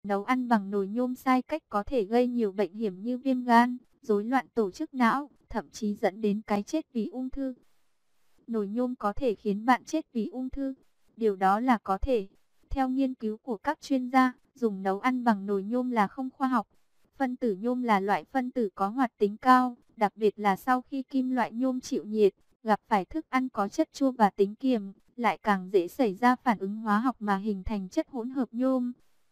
Nấu ăn bằng nồi nhôm sai cách có thể gây nhiều bệnh hiểm như viêm gan, rối loạn tổ chức não, thậm chí dẫn đến cái chết vì ung thư. Nồi nhôm có thể khiến bạn chết vì ung thư. Điều đó là có thể. Theo nghiên cứu của các chuyên gia, dùng nấu ăn bằng nồi nhôm là không khoa học. Phân tử nhôm là loại phân tử có hoạt tính cao, đặc biệt là sau khi kim loại nhôm chịu nhiệt, gặp phải thức ăn có chất chua và tính kiềm, lại càng dễ xảy ra phản ứng hóa học mà hình thành chất hỗn hợp nhôm.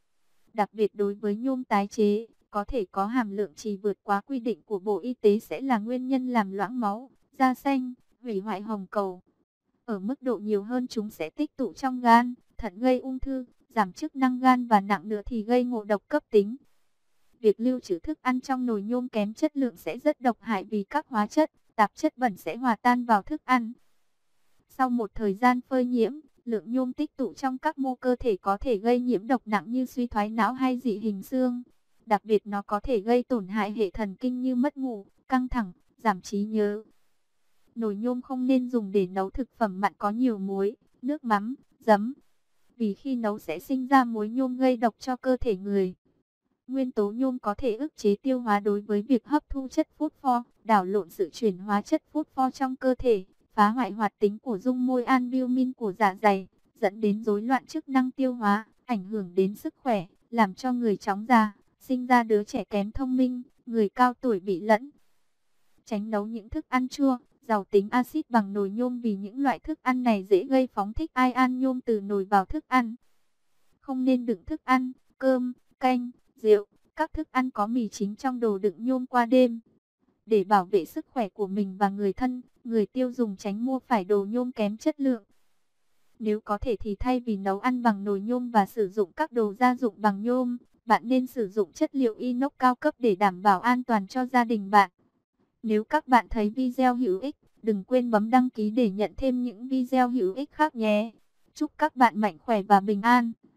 Đặc biệt đối với nhôm tái chế, có thể có hàm lượng trì vượt quá quy định của Bộ Y tế sẽ là nguyên nhân làm loãng máu, da xanh, hủy hoại hồng cầu. Ở mức độ nhiều hơn chúng sẽ tích tụ trong gan, thận gây ung thư, giảm chức năng gan và nặng nữa thì gây ngộ độc cấp tính. Việc lưu trữ thức ăn trong nồi nhôm kém chất lượng sẽ rất độc hại vì các hóa chất, tạp chất bẩn sẽ hòa tan vào thức ăn. Sau một thời gian phơi nhiễm, lượng nhôm tích tụ trong các mô cơ thể có thể gây nhiễm độc nặng như suy thoái não hay dị hình xương. Đặc biệt nó có thể gây tổn hại hệ thần kinh như mất ngủ, căng thẳng, giảm trí nhớ. Nồi nhôm không nên dùng để nấu thực phẩm mặn có nhiều muối, nước mắm, giấm. Vì khi nấu sẽ sinh ra muối nhôm gây độc cho cơ thể người. Nguyên tố nhôm có thể ức chế tiêu hóa đối với việc hấp thu chất phốt pho, đảo lộn sự chuyển hóa chất phốt pho trong cơ thể, phá hoại hoạt tính của dung môi albumin của dạ dày, dẫn đến rối loạn chức năng tiêu hóa, ảnh hưởng đến sức khỏe, làm cho người chóng già, sinh ra đứa trẻ kém thông minh, người cao tuổi bị lẫn. Tránh nấu những thức ăn chua, giàu tính axit bằng nồi nhôm vì những loại thức ăn này dễ gây phóng thích ion nhôm từ nồi vào thức ăn. Không nên đựng thức ăn, cơm, canh, rượu, các thức ăn có mì chính trong đồ đựng nhôm qua đêm. Để bảo vệ sức khỏe của mình và người thân, người tiêu dùng tránh mua phải đồ nhôm kém chất lượng. Nếu có thể thì thay vì nấu ăn bằng nồi nhôm và sử dụng các đồ gia dụng bằng nhôm, bạn nên sử dụng chất liệu inox cao cấp để đảm bảo an toàn cho gia đình bạn. Nếu các bạn thấy video hữu ích, đừng quên bấm đăng ký để nhận thêm những video hữu ích khác nhé. Chúc các bạn mạnh khỏe và bình an.